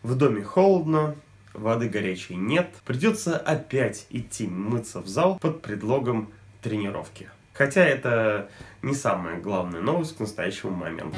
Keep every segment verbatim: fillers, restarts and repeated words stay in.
В доме холодно, воды горячей нет. Придется опять идти мыться в зал под предлогом тренировки. Хотя это не самая главная новость к настоящему моменту.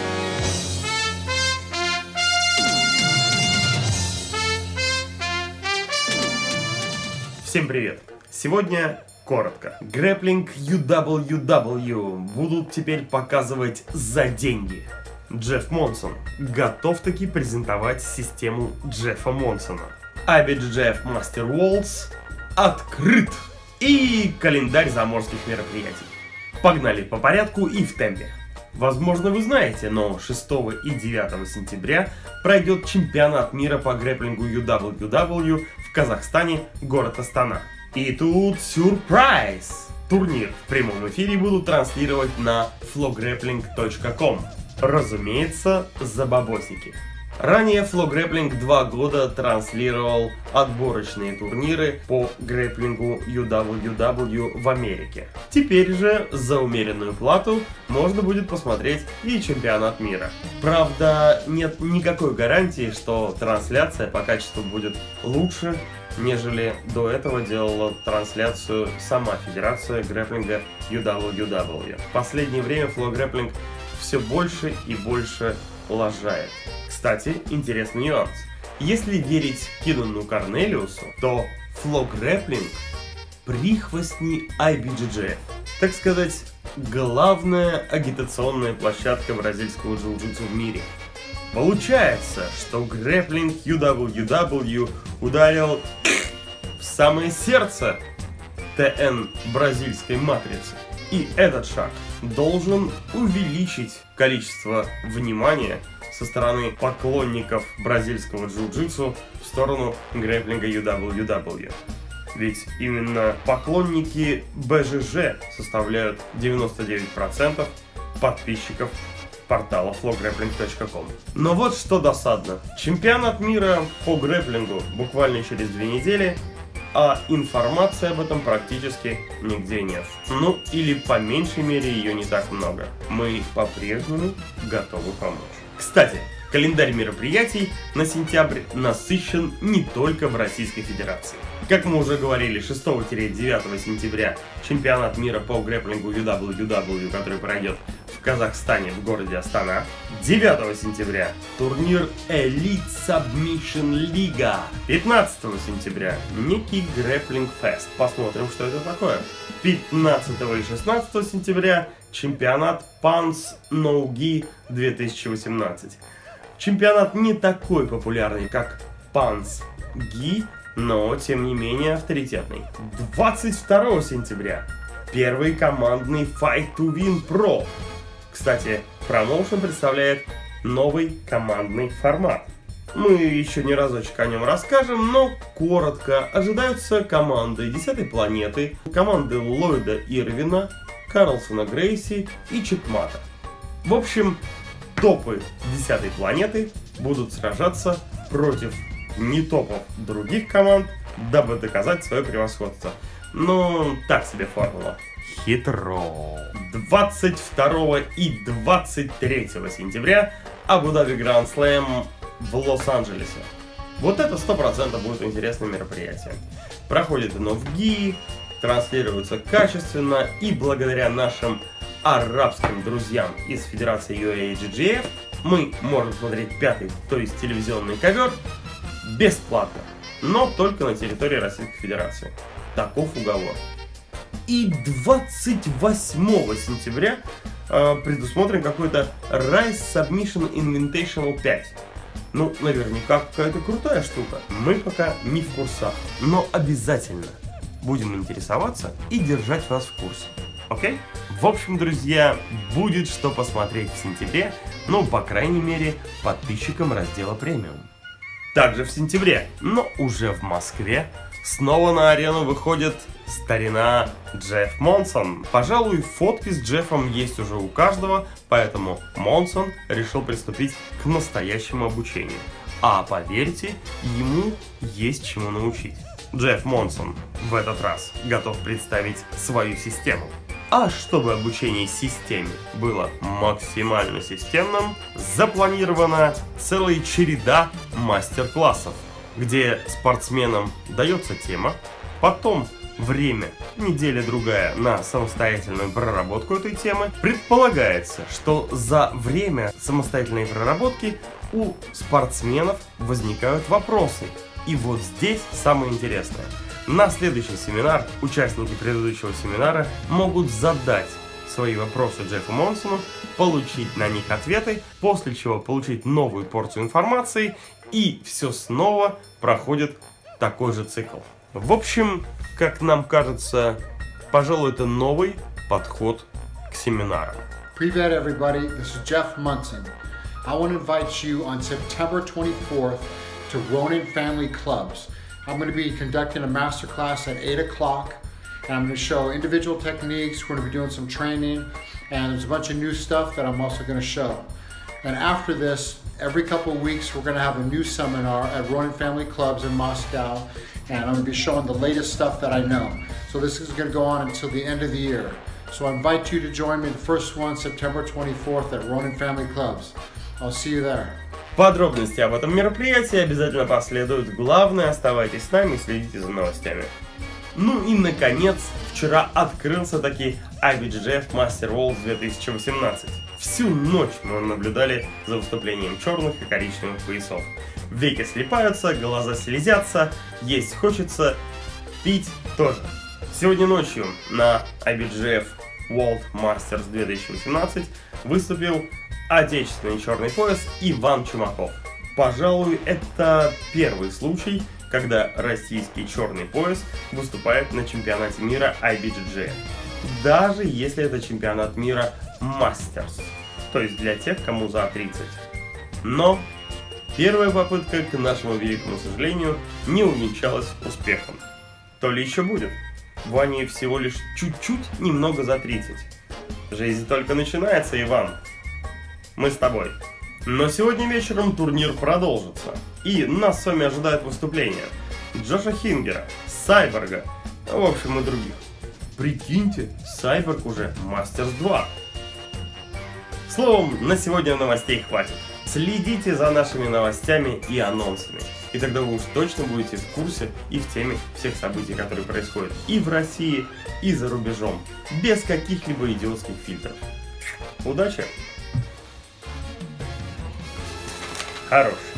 Всем привет! Сегодня коротко. Грэпплинг ю дабл ю дабл ю будут теперь показывать за деньги. Джефф Монсон готов таки презентовать систему Джеффа Монсона. ай би джи джей эф Master Worlds открыт. И календарь заморских мероприятий. Погнали по порядку и в темпе. Возможно, вы знаете, но шестого и девятого сентября пройдет чемпионат мира по грэпплингу ю дабл ю дабл ю в Казахстане, город Астана. И тут сюрприз! Турнир в прямом эфире будут транслировать на фло грэпплинг точка ком. Разумеется, за бабосики. Ранее фло грэпплинг два года транслировал отборочные турниры по грэпплингу ю дабл ю дабл ю в Америке. Теперь же за умеренную плату можно будет посмотреть и чемпионат мира. Правда, нет никакой гарантии, что трансляция по качеству будет лучше, нежели до этого делала трансляцию сама Федерация грэпплинга ю дабл ю дабл ю. В последнее время фло грэпплинг все больше и больше лажает. Кстати, интересный нюанс. Если верить Кинану Корнелиусу, то фло грэпплинг прихвостни ай би джи джей эф. Так сказать, главная агитационная площадка бразильского джиу-джитсу в мире. Получается, что грэпплинг ю дабл ю дабл ю ударил в самое сердце тэ эн бразильской матрицы. И этот шаг должен увеличить количество внимания со стороны поклонников бразильского джиу-джитсу в сторону грэпплинга ю дабл ю дабл ю. Ведь именно поклонники бэ жэ жэ составляют девяносто девять процентов подписчиков портала фло грэпплинг точка ком. Но вот что досадно. Чемпионат мира по грэпплингу буквально через две недели, а информации об этом практически нигде нет. Ну, или по меньшей мере ее не так много. Мы по-прежнему готовы помочь. Кстати, календарь мероприятий на сентябрь насыщен не только в Российской Федерации. Как мы уже говорили, шестого-девятого сентября чемпионат мира по грэпплингу ю дабл ю дабл ю, который пройдет в Казахстане в городе Астана. девятого сентября турнир Elite Submission Liga. пятнадцатого сентября некий грэпплинг фест. Посмотрим, что это такое. пятнадцатого и шестнадцатого сентября чемпионат Pans No Gi две тысячи восемнадцать. Чемпионат не такой популярный, как Pans Gi, но тем не менее авторитетный. двадцать второго сентября первый командный Fight to Win Pro. Кстати, промоушен представляет новый командный формат. Мы еще не разочек о нем расскажем, но коротко. Ожидаются команды десятой планеты, команды Ллойда Ирвина, Карлсона Грейси и Чекмата. В общем, топы десятой планеты будут сражаться против не топов других команд, дабы доказать свое превосходство. Но так себе формула. Хитро. двадцать второго и двадцать третьего сентября Абу-Даби Гранд Слэм в Лос-Анджелесе. Вот это сто процентов будет интересное мероприятие. Проходит оно в ГИ, транслируется качественно, и благодаря нашим арабским друзьям из Федерации ю эй джи джей эф мы можем смотреть пятый, то есть телевизионный ковер, бесплатно, но только на территории Российской Федерации. Таков уговор. И двадцать восьмого сентября э, предусмотрен какой-то Rise Submission Invitational пять. Ну, наверняка какая-то крутая штука. Мы пока не в курсах, но обязательно будем интересоваться и держать вас в курсе. Окей? В общем, друзья, будет что посмотреть в сентябре, ну, по крайней мере, подписчикам раздела премиум. Также в сентябре, но уже в Москве, снова на арену выходит старина Джефф Монсон. Пожалуй, фотки с Джеффом есть уже у каждого, поэтому Монсон решил приступить к настоящему обучению. А поверьте, ему есть чему научить. Джефф Монсон в этот раз готов представить свою систему. А чтобы обучение системе было максимально системным, запланирована целая череда мастер-классов, где спортсменам дается тема, потом время, неделя-другая на самостоятельную проработку этой темы. Предполагается, что за время самостоятельной проработки у спортсменов возникают вопросы. И вот здесь самое интересное. На следующий семинар участники предыдущего семинара могут задать свои вопросы Джеффу Монсону, получить на них ответы, после чего получить новую порцию информации, и все снова проходит такой же цикл. В общем, как нам кажется, пожалуй, это новый подход к семинарам. Привет, everybody. This is Jeff Munson. I want to invite you on September twenty-fourth to Ronin Family Clubs. I'm going to be conducting a masterclass at eight o'clock, and I'm going to show individual techniques. We're going to be doing some training, and there's a bunch of new stuff that I'm also going to show. And after this, every couple of weeks, we're going to have a new seminar at Ronin Family Clubs in Moscow, and I'm going to be showing the latest stuff that I know. So this is going to go on until the end of the year. So I invite you to join me, the first one, September twenty-fourth at Ronin Family Clubs. I'll see you there. Подробности об этом мероприятии обязательно последуют. Главное, оставайтесь с нами и следите за новостями. Ну и наконец, вчера открылся таки ай би джи эф Master World две тысячи восемнадцать. Всю ночь мы наблюдали за выступлением черных и коричневых поясов. Веки слипаются, глаза слезятся, есть хочется, пить тоже. Сегодня ночью на ай би джи эф World Masters две тысячи восемнадцать выступил отечественный черный пояс Иван Чумаков. Пожалуй, это первый случай, когда российский черный пояс выступает на чемпионате мира ай би джи джи эф. Даже если это чемпионат мира Masters, то есть для тех, кому за тридцать. Но первая попытка, к нашему великому сожалению, не увенчалась успехом. То ли еще будет. Ване всего лишь чуть-чуть немного за тридцать. Жизнь только начинается, Иван. Мы с тобой. Но сегодня вечером турнир продолжится. И нас с вами ожидает выступление Джоша Хингера, Сайборга, в общем и других. Прикиньте, Сайборг уже Мастерс два. Словом, на сегодня новостей хватит. Следите за нашими новостями и анонсами. И тогда вы уж точно будете в курсе и в теме всех событий, которые происходят и в России, и за рубежом. Без каких-либо идиотских фильтров. Удачи! Хорош.